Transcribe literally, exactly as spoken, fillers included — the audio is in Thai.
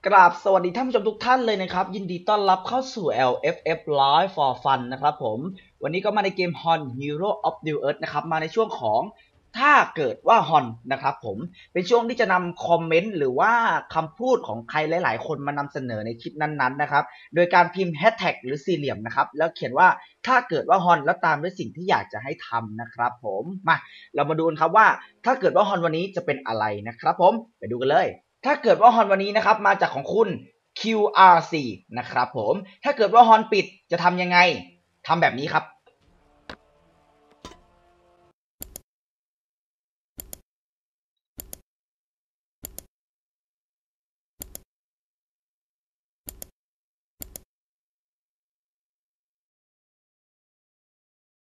กราบสวัสดีท่านผู้ชมทุกท่านเลยนะครับยินดีต้อนรับเข้าสู่ แอล เอฟ เอฟ Live for Fun นะครับผมวันนี้ก็มาในเกม ฮอน Hero of the Earth นะครับมาในช่วงของถ้าเกิดว่า ฮอน นะครับผมเป็นช่วงที่จะนำคอมเมนต์หรือว่าคำพูดของใครหลายๆคนมานำเสนอในคลิปนั้นๆนะครับโดยการพิมพ์แฮชแท็กหรือสี่เหลี่ยมนะครับแล้วเขียนว่าถ้าเกิดว่า ฮอน แล้วตามด้วยสิ่งที่อยากจะให้ทำนะครับผมมาเรามาดูกันครับว่าถ้าเกิดว่า ฮอน วันนี้จะเป็นอะไรนะครับผมไปดูกันเลยถ้าเกิดว่า ฮอน วันนี้นะครับมาจากของคุณ คิว อาร์ ซี นะครับผมถ้าเกิดว่า ฮอน ปิดจะทำยังไงทำแบบนี้ครับ